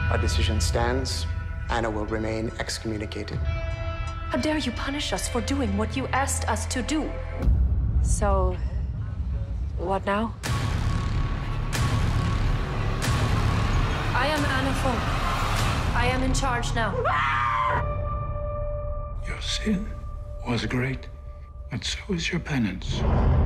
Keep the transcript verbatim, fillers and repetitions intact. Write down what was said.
Our decision stands. Anna will remain excommunicated. How dare you punish us for doing what you asked us to do? So, what now? I am Anna Fong. I am in charge now. Your sin was great, but so is your penance.